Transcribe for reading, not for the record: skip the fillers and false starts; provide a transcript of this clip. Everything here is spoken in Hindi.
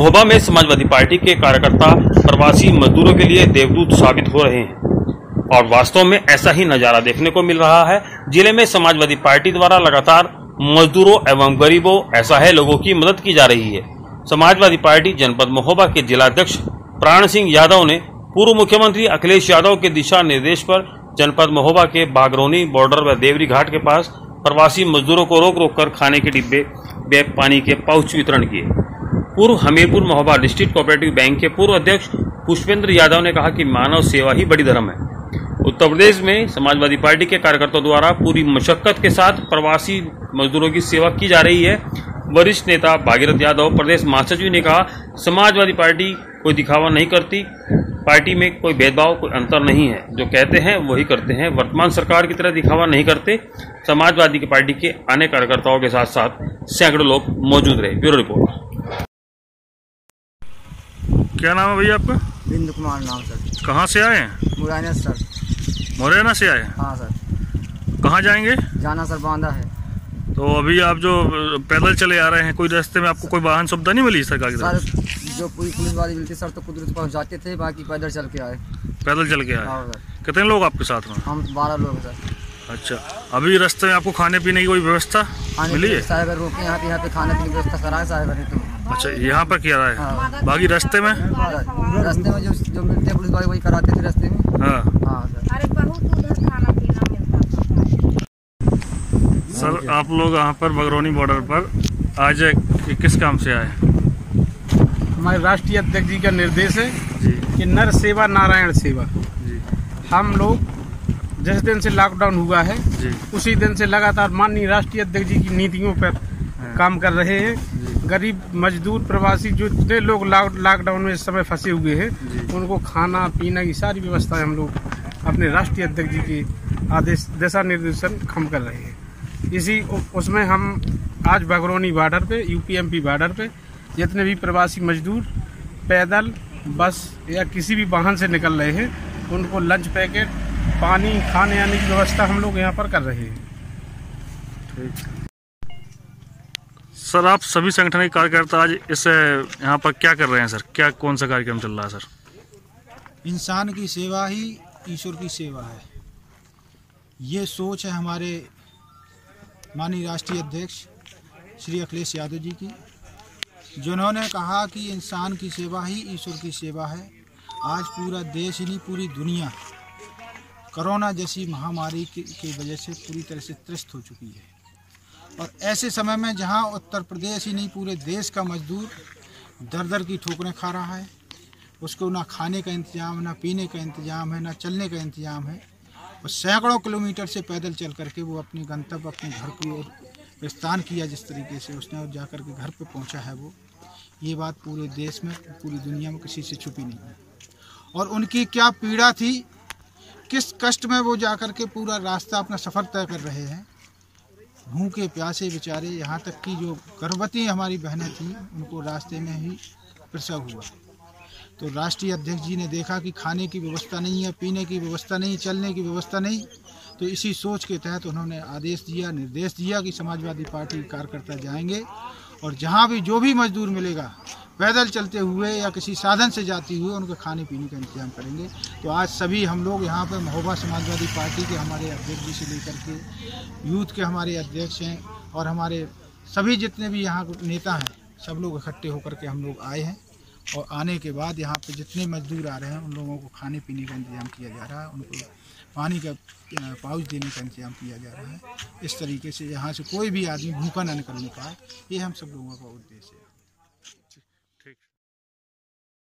महोबा में समाजवादी पार्टी के कार्यकर्ता प्रवासी मजदूरों के लिए देवदूत साबित हो रहे हैं और वास्तव में ऐसा ही नजारा देखने को मिल रहा है। जिले में समाजवादी पार्टी द्वारा लगातार मजदूरों एवं गरीबों असहाय लोगों की मदद की जा रही है। समाजवादी पार्टी जनपद महोबा के जिलाध्यक्ष प्राण सिंह यादव ने पूर्व मुख्यमंत्री अखिलेश यादव के दिशा निर्देश पर जनपद महोबा के बागरौनी बॉर्डर व देवरी घाट के पास प्रवासी मजदूरों को रोक रोक कर खाने के डिब्बे व पानी के पाउच वितरण किए। पूर्व Hamirpur Mahoba district cooperative bank के पूर्व अध्यक्ष पुष्पेंद्र यादव ने कहा कि मानव सेवा ही बड़ी धर्म है। उत्तर प्रदेश में समाजवादी पार्टी के कार्यकर्ताओं द्वारा पूरी मशक्कत के साथ प्रवासी मजदूरों की सेवा की जा रही है। वरिष्ठ नेता भागीरथ यादव प्रदेश महासचिव ने कहा, समाजवादी पार्टी कोई दिखावा नहीं करती, पार्टी में कोई भेदभाव कोई अंतर नहीं है, जो कहते हैं वही करते हैं। वर्तमान सरकार की तरह दिखावा नहीं करते। समाजवादी की पार्टी के अन्य कार्यकर्ताओं के साथ साथ सैकड़ों लोग मौजूद रहे। Bureau report. क्या नाम है भैया आपका? बिंदु कुमार नाम सर। कहाँ से आए हैं? मुरैना सर। मुरैना से आए? हाँ सर। कहाँ जाएंगे? जाना सर बांधा है। तो अभी आप जो पैदल चले आ रहे हैं, कोई रास्ते में आपको कोई वाहन सुविधा नहीं मिली सरकार की तरफ? सर जो पूरी पुलिस वाली मिलती सर तो कुदरत पहुँच जाते थे, बाकी पैदल चल के आए। पैदल चल के आए? हाँ सर। कितने लोग आपके साथ में? हम 12 लोग हैं सर। अच्छा, अभी रास्ते में आपको खाने पीने की कोई व्यवस्था मिली है? साहेब रोके यहाँ पे खाने पीने की व्यवस्था कराए साहेब ने तो। अच्छा, यहाँ पर किया है? हाँ। बाकी रास्ते में? रास्ते में जो मिलते हैं पुलिस वाले वही कराते थे रास्ते में। हाँ हाँ सर। अरे बहुत उधर खाना पीना मिलता था। सर आप लोग यहाँ पर बागरौनी बॉर्डर पर आज किस काम से आए? हमारे राष्ट्रीय अध्यक्ष जी का निर्देश है जी कि नर सेवा नारायण सेवा। जी हम लोग जिस दिन से लॉकडाउन हुआ है जी उसी दिन से लगातार माननीय राष्ट्रीय अध्यक्ष जी की नीतियों पर काम कर रहे हैं। गरीब मजदूर प्रवासी जो जितने लोग लॉकडाउन में इस समय फंसे हुए हैं उनको खाना पीना की सारी व्यवस्था हम लोग अपने राष्ट्रीय अध्यक्ष जी के आदेश दिशा निर्देशन हम कर रहे हैं। इसी उसमें हम आज बागरौनी बॉर्डर पे यूपी-एमपी बॉर्डर पे जितने भी प्रवासी मजदूर पैदल बस या किसी भी वाहन से निकल रहे हैं उनको लंच पैकेट पानी खाने आने की व्यवस्था हम लोग यहाँ पर कर रहे हैं। ठीक। सर आप सभी संगठन के कार्यकर्ता आज इस यहाँ पर क्या कर रहे हैं सर? क्या कौन सा कार्यक्रम चल रहा है सर? इंसान की सेवा ही ईश्वर की सेवा है, ये सोच है हमारे माननीय राष्ट्रीय अध्यक्ष श्री अखिलेश यादव जी की, जिन्होंने कहा कि इंसान की सेवा ही ईश्वर की सेवा है। आज पूरा देश ही नहीं पूरी दुनिया कोरोना जैसी महामारी की वजह से पूरी तरह से त्रस्त हो चुकी है और ऐसे समय में जहां उत्तर प्रदेश ही नहीं पूरे देश का मजदूर दर दर की ठोकरें खा रहा है, उसको ना खाने का इंतजाम, ना पीने का इंतजाम है, ना चलने का इंतजाम है और सैकड़ों किलोमीटर से पैदल चल करके वो अपनी गंतव्य अपने घर की ओर प्रस्थान किया। जिस तरीके से उसने और जा कर के घर पे पहुंचा है वो, ये बात पूरे देश में पूरी दुनिया में किसी से छुपी नहीं है। और उनकी क्या पीड़ा थी, किस कष्ट में वो जा कर के पूरा रास्ता अपना सफ़र तय कर रहे हैं, भूखे प्यासे बेचारे। यहाँ तक कि जो गर्भवती हमारी बहनें थीं उनको रास्ते में ही प्रसव हुआ। तो राष्ट्रीय अध्यक्ष जी ने देखा कि खाने की व्यवस्था नहीं है, पीने की व्यवस्था नहीं, चलने की व्यवस्था नहीं, तो इसी सोच के तहत उन्होंने आदेश दिया, निर्देश दिया कि समाजवादी पार्टी के कार्यकर्ता जाएंगे और जहाँ भी जो भी मजदूर मिलेगा पैदल चलते हुए या किसी साधन से जाते हुए उनके खाने पीने का इंतजाम करेंगे। तो आज सभी हम लोग यहाँ पर महोबा समाजवादी पार्टी के हमारे अध्यक्ष जी से लेकर के यूथ के हमारे अध्यक्ष हैं और हमारे सभी जितने भी यहाँ नेता हैं, सब लोग इकट्ठे होकर के हम लोग आए हैं और आने के बाद यहाँ पे जितने मजदूर आ रहे हैं उन लोगों को खाने पीने का इंतजाम किया जा रहा है, उनको पानी का पाउच देने का इंतजाम किया जा रहा है। इस तरीके से यहाँ से कोई भी आदमी भूखा न निकलने पाए, ये हम सब लोगों का उद्देश्य है।